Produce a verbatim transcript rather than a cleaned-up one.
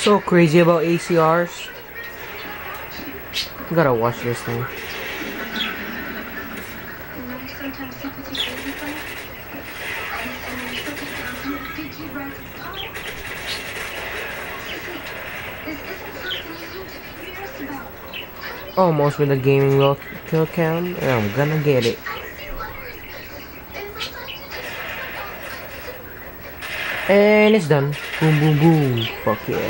so crazy about A C Rs. You gotta watch this thing. Almost with a gaming wheel kill cam, and I'm gonna get it. And it's done. Boom, boom, boom. Fuck yeah.